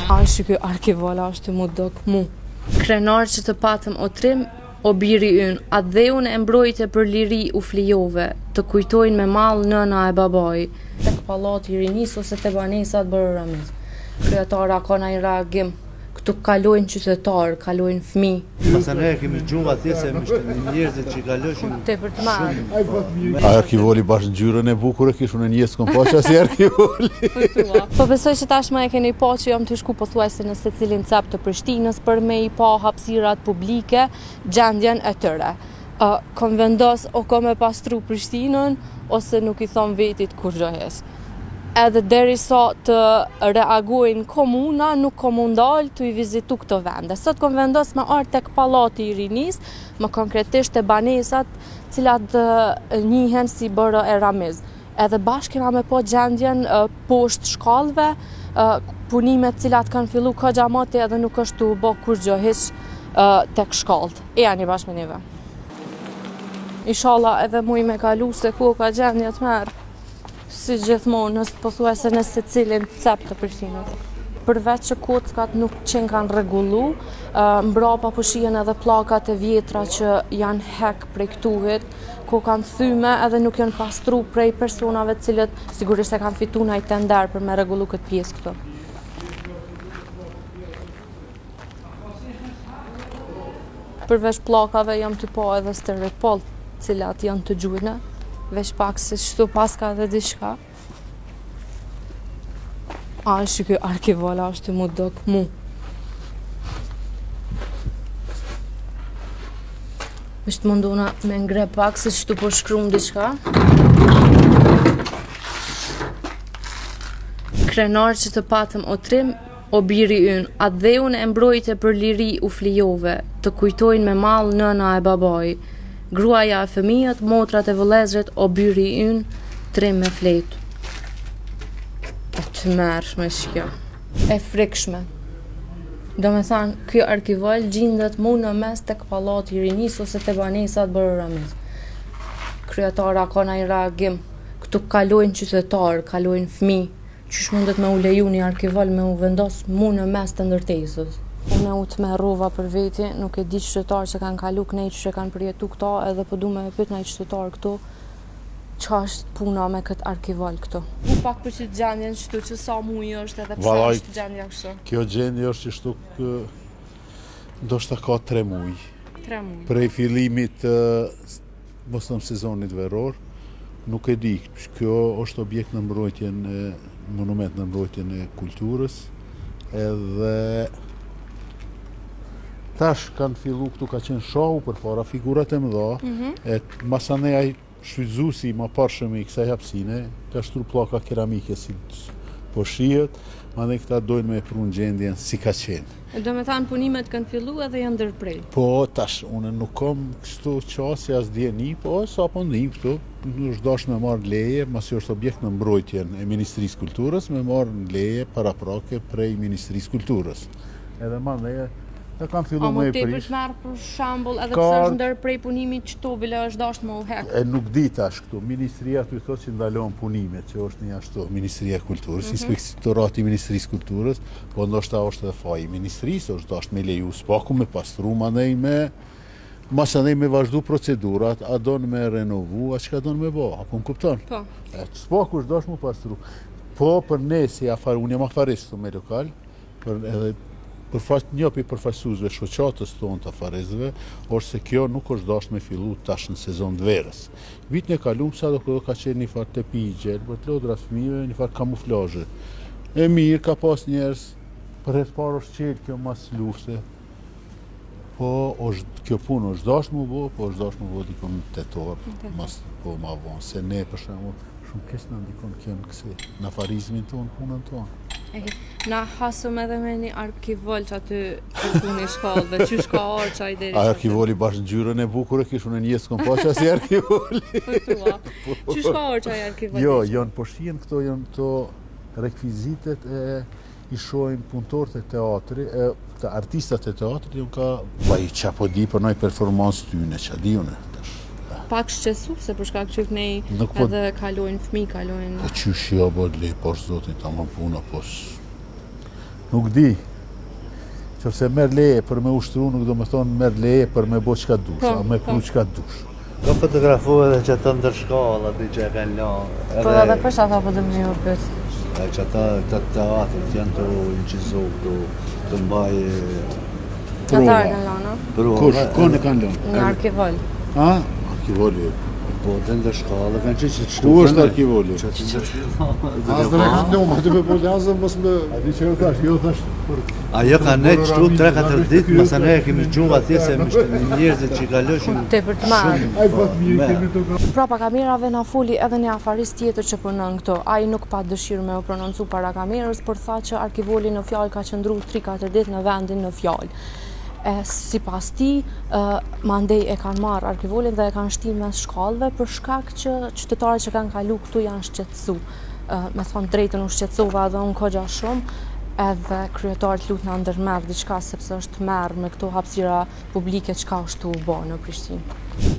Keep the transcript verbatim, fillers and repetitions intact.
A është që arkivala është mu dok mu. Krenar që të patëm o trim, o biri yn, atë dhe unë e mbrojtje për liri u flijove, të kujtojnë me malë nëna e babaj. Tek pallati i rinis ose te banesat bërë ramiz. Kryetara ka na i reagim, këtu kalojnë qytetarë, kalojnë fëmijë. Pasane kemi gjumë atje se njerëzit që kalojshin tepër të madh. A arkivoli bashkë ngjyrën e bukur e kishun e njësë kom pa që asi arkivoli. Po besoj që tashmë e keni pa që jam të shku pothuajse në secilin cep të Prishtinës për me i pa hapësirat publike, gjendjen e tyre. Uh, kom vendos o kom e pastru Prishtinën ose nuk i thom vetit kur gjohes. Edhe deri sa të reagojnë komuna, nuk kom mundal të i vizitu këto vende. Sot kom vendos me artë tek pallati i rinis, më konkretisht e banesat cilat njihen si bërë e ramiz. Edhe bashkë kena me po gjendjen uh, poshtë shkallëve, uh, punimet cilat kanë fillu ka gjamati edhe nuk është të bo kur gjohish uh, tek shkallët. E janë i bashkë me njëve. Inshallah edhe mu i me kalu se ku ka gjendjet merë. Si gjithmonë, nësë pothuajse në secilin cep të Prishtinës. Përveç që kockat nuk qenë kanë rregullu, mbrapa po shihen edhe pllakat e vjetra që janë hek prej këtuhit, ku kanë thyme edhe nuk janë pastru prej personave të cilët sigurisht e kanë fitu në i tender për me rregullu këtë pjesë këtu. Përveç pllakave jam të pa edhe steripol, cilat janë të gjujne. Veç pak se shtu paska dhe diçka. A është që arkivala është mu dok mu. është mundona me ngre pak se shtu po shkrum diçka. Krenar që të patëm o trim, o biri yn, atë dhe unë e mbrojtje për liri u flijove, të kujtojnë me malë nëna e babaj. Gruaja e fëmijët, motrat e vëllezrit, o byri yn, trim me fletë. E të mërshme shkjo. E frikshme. Do me thanë, kjo arkival gjindet mu në mes tek pallati i rinis ose te banesat bërë ramiz. Kryetara ka na i reagim, këtu kalojnë qytetarë, kalojnë fëmijë. Qysh mundet me u leju një arkival me u vendos mu në mes të ndërtesës. Unë u të me rova për veti, nuk e di qytetarë që kanë kalu kënej që kanë përjetu këta, edhe po du me pyet në i qytetarë këtu, qa është puna me këtë arkival këtu. U pak për që gjendjen qëtu që sa mujë është edhe pëse është gjendja kështu? Kjo gjendje është që shtuk, ndoshta ka tre mujë. Tre mujë. Prej fillimit mos në sezonit veror, nuk e di, kjo është objekt në mbrojtjen, monument në mbrojtjen e kulturës, edhe tash kanë fillu këtu ka qenë shohu për para figurat e mëdha, mm -hmm. e masanej ai shfrytëzuesi më parshëm i kësaj hapësine, ka shtru pllaka keramike si po shihet, mandej këta dojnë me prunë gjendjen si ka qenë. Do me thanë punimet kanë fillu edhe janë ndërprej. Po tash, unë nuk kam kështu qasje as djeni, po sa po ndim këtu, është dash me marrë leje, masi është objekt në mbrojtjen e Ministrisë Kulturës, me marrë leje paraprake prej Ministrisë Kulturës. Edhe mandej e kam fillu me e prish. A më te për shmerë për shambull edhe pësë është ndër prej punimit që to bile është dasht më u hek? E nuk di tash këtu, Ministria të i thot që ndalon punimet, që është një ashtu, Ministria Kulturës, Inspektorati Ministrisë Kulturës, po ndoshta është edhe faji Ministrisë, është dasht me leju spaku, me pastru, mandej me, mas andej me vazhdu procedurat, a donë me renovu, a qka donë me bo, apo më kupton? Po. Spaku është dasht me pastru. Po për ne si afar, unë jam afaristu me lokal, për edhe për fakt njopi përfaqësuesve shoqatës tonë të afarezëve, është se kjo nuk është dashur me fillu tash në sezon të verës. Vitin e kaluar sa do ka qenë një far tepigje, për të lodra fëmijëve, një far kamuflazhe. E mirë ka pas njerëz, për herë të parë është qelë kjo mas lufte. Po është kjo punë është dashur më bë, po është dashur më bë dikon tetor, mas po më vonë, se ne për shembull shumë keq na ndikon kjo në kësi, në afarizmin tonë, punën tonë. Na hasëm edhe me një arkivol që aty kërku një shkallë dhe që shka orë që a i deri. A arkivoli bashkë ngjyrën e bukur e kishë unë njësë kom pa që asi arkivoli. Që shka orë që a i arkivoli? Jo, janë po shien këto janë këto rekvizitet e i shojnë punëtorët e teatri, e të artistat e teatri, janë ka pa i qa po di për nëjë performansë tyne, që a di une. Pak shqesu, se përshka këtë nej edhe kalojnë fmi, kalojnë... Po qysh jo, bo le, posh zotin, ta më puna, pos... Nuk di. Qofse merr leje për me ushtru, nuk do me thonë merr leje për me bo qka dush, a me kru qka dush. Ka fotografu edhe që ata ndërshkalla, di që e kanë la. Po edhe për shata po të më një pëtë? E që ata të teatrit janë të incizu, të, të mbaj... Ata e kanë lana? Kush, kone kanë lana? Një arkivol. A? Arkivoli. Po, të ndërshkalla, kanë që që të Ku është arkivoli? Që të ndërshkalla. Asë në këtë në ma të me po lazëm, mos me... A di që jo thash, jo thash... Ajo ka ne qëtu tre katër ditë, mësa ne kemi gjumë atje se njerëzit që i kaloshin... Te për të marrë. Aj, pat mirë, kemi të ka... Prapa kamerave na foli edhe një afarist tjetër që punon këto. Ai nuk pa dëshirë me u prononcu para kamerës, por tha që arkivoli në fjalë ka qëndru tri katër ditë në vendin në fjalë. E si pas ti, mandej e kanë marrë arkivolin dhe e kanë shti mes shkallëve për shkak që qytetarët që kanë kalu këtu janë shqetësu. Me thonë drejtën u shqetësova edhe unë kogja shumë, edhe kryetarët lutë në ndërmerë diçka sepse është merë me këto hapësira publike çka është u bo në Prishtinë.